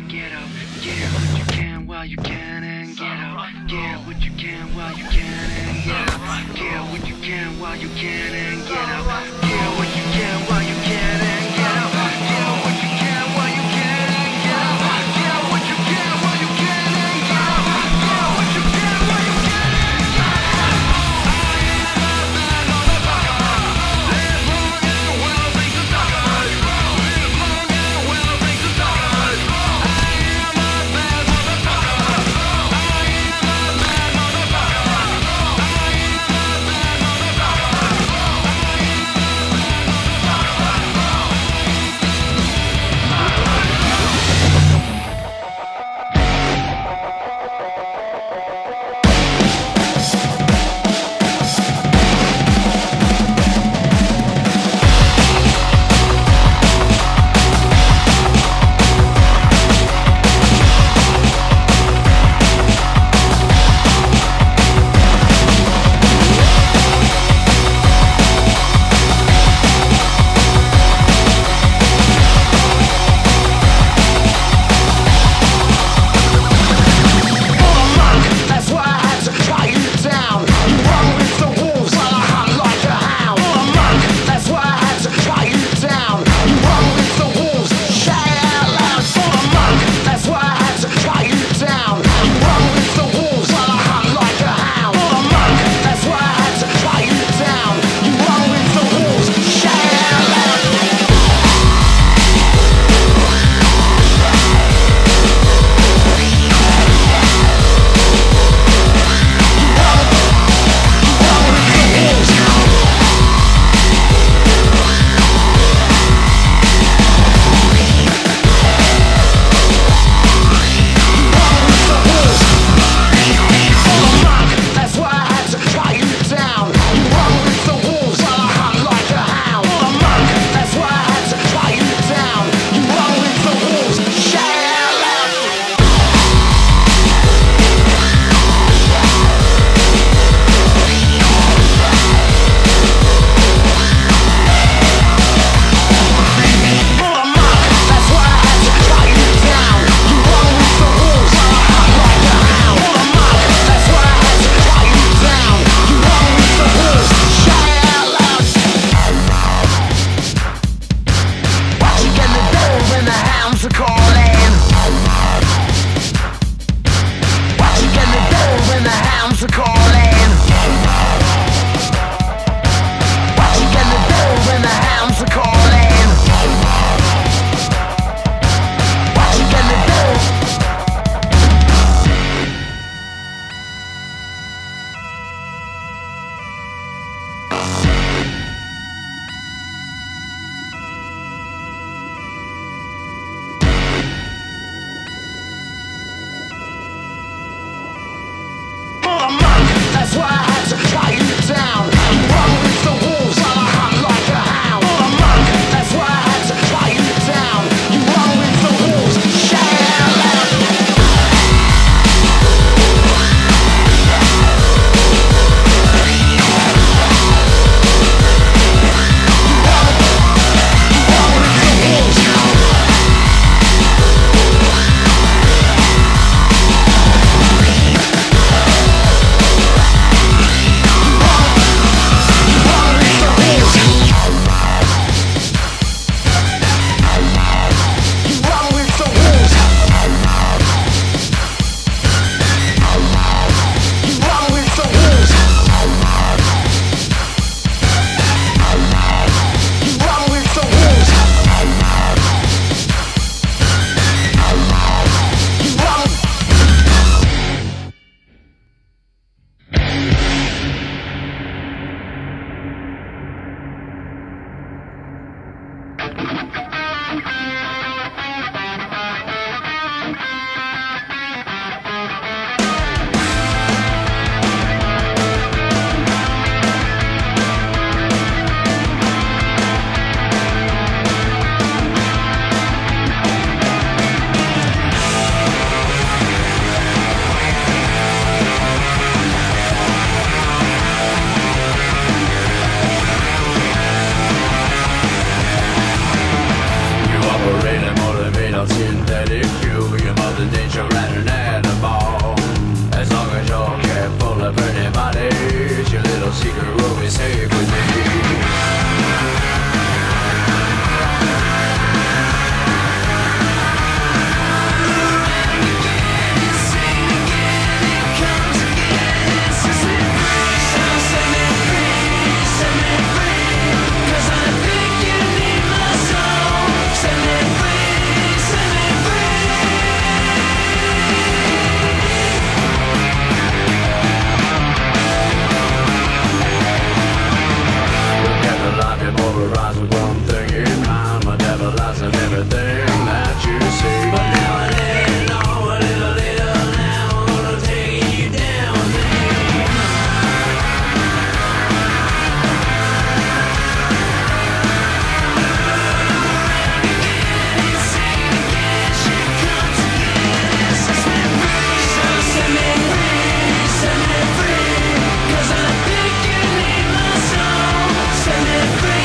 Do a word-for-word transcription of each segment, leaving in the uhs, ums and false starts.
and get up. Yeah, what you can while you can and get up. Yeah, what you can while you can and get up. Yeah, what you can while you can and get up. Yeah, what you can while you can and get up. Yeah, what you can while you can and get up. Yeah, what you can while you can and get up. Yeah, what you can while you can and get up. you're Mother Nature and an animal. As long as you're careful of anybody's, your little secret will be safe with me. Rise with one thing in mind, my devil lies in everything that you see. But now and then, oh, a little later now, I'm gonna take you down there. Around again, sing again, she comes again, sets me free. So set me free, set me free, 'cause I think you need my soul. Set me free.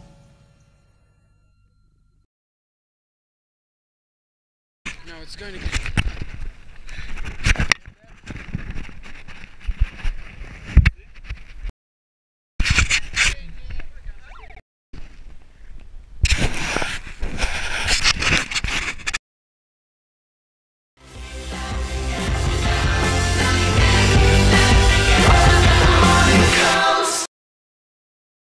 No, it's going to